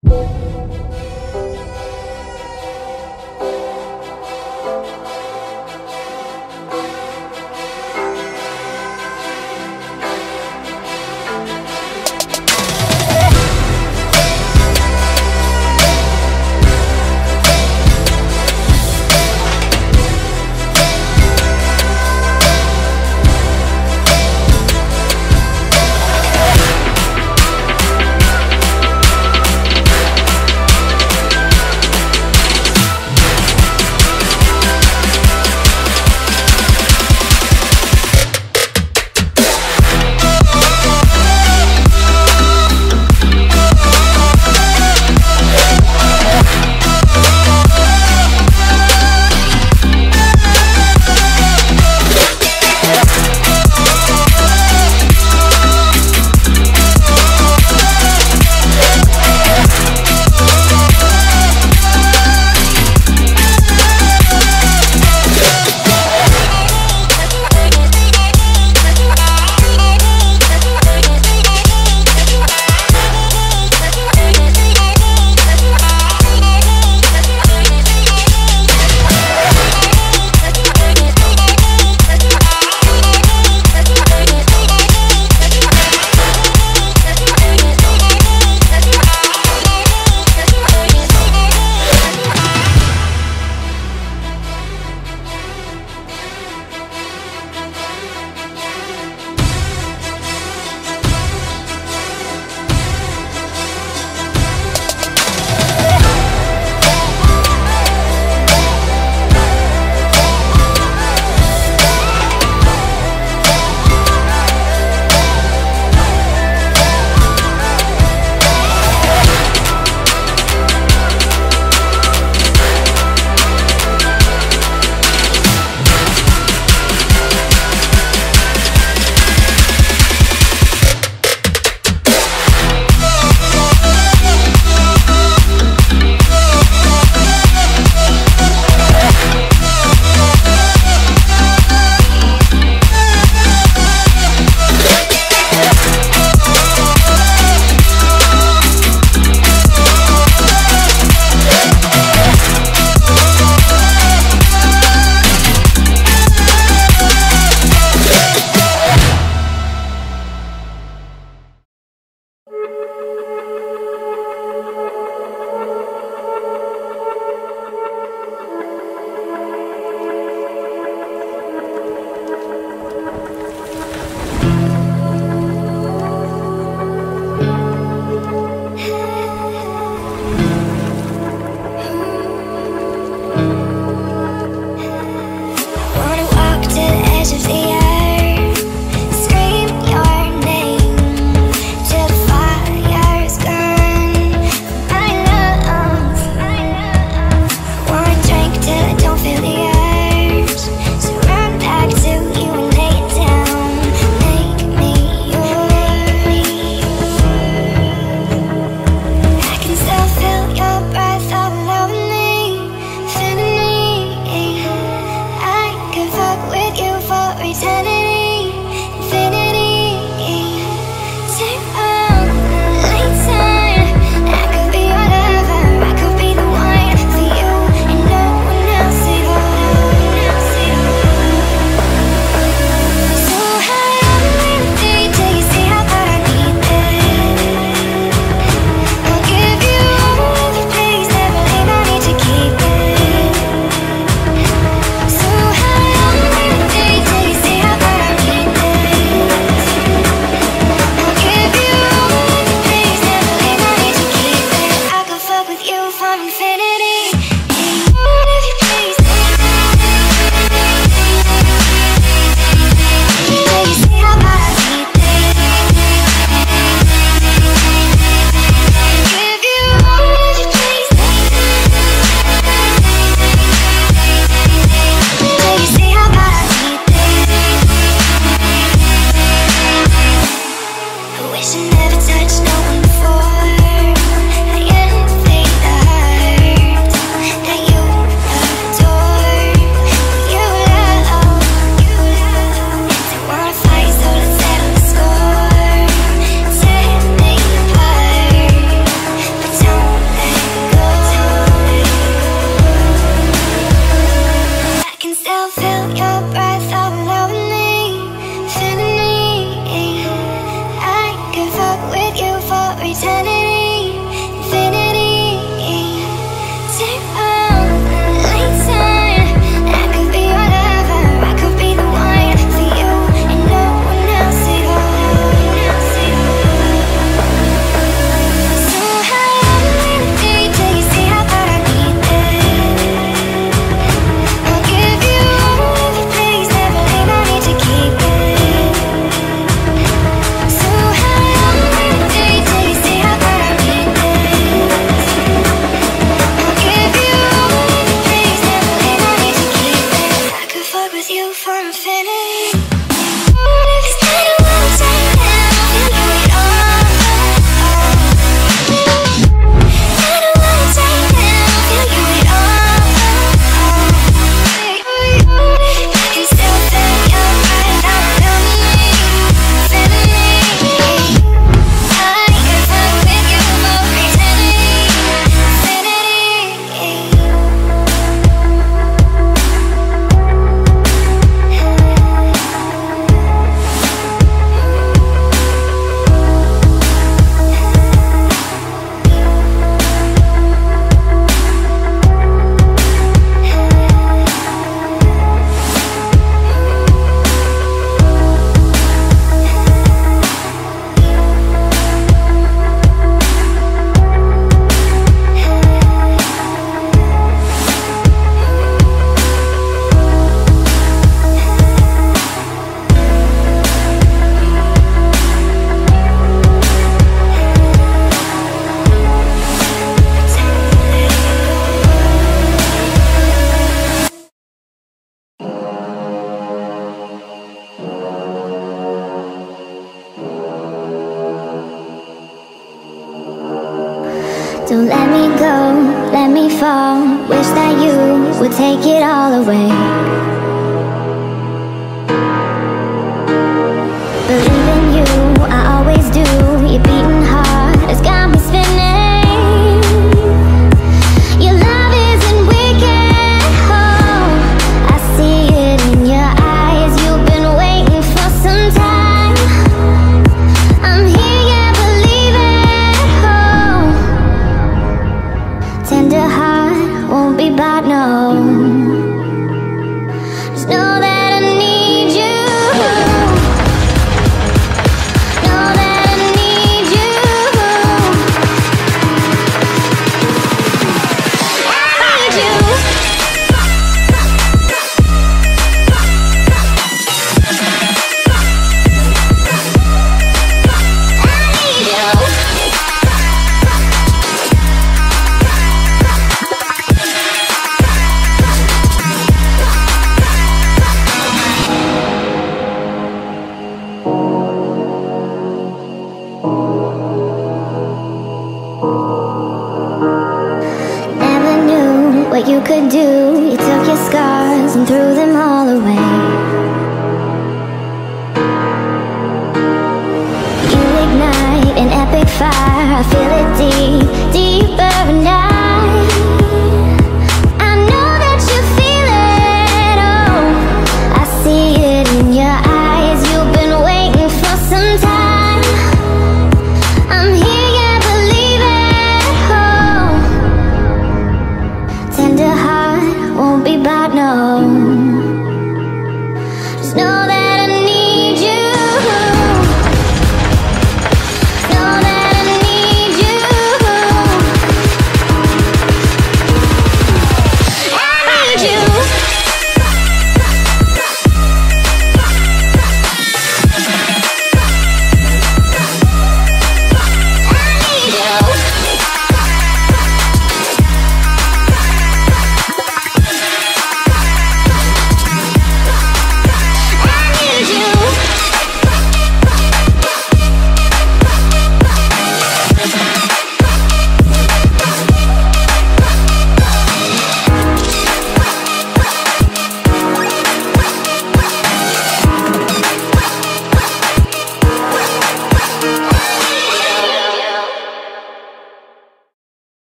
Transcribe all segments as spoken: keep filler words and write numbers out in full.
Make me go, let me fall. Wish that you would take it all away. Believe in you, I always do. Your beating heart has got me spinning. Your love isn't wicked, oh, I see it in your eyes. You've been waiting for some time. I'm here, yeah, believe it, oh. Tender heart won't be bought, no. Just know that I need you. Know that I need you. I need you. Never knew what you could do. You took your scars and threw them all away. You ignite an epic fire. I feel it deep, deeper and I I know that you feel it, oh, I see it in your eyes. You've been waiting for some time. I'm here, yeah, believe it, oh. Tender heart won't be bought, no. Just know that I need you. Know that I need you. I need you.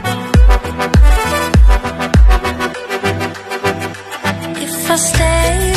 If I stay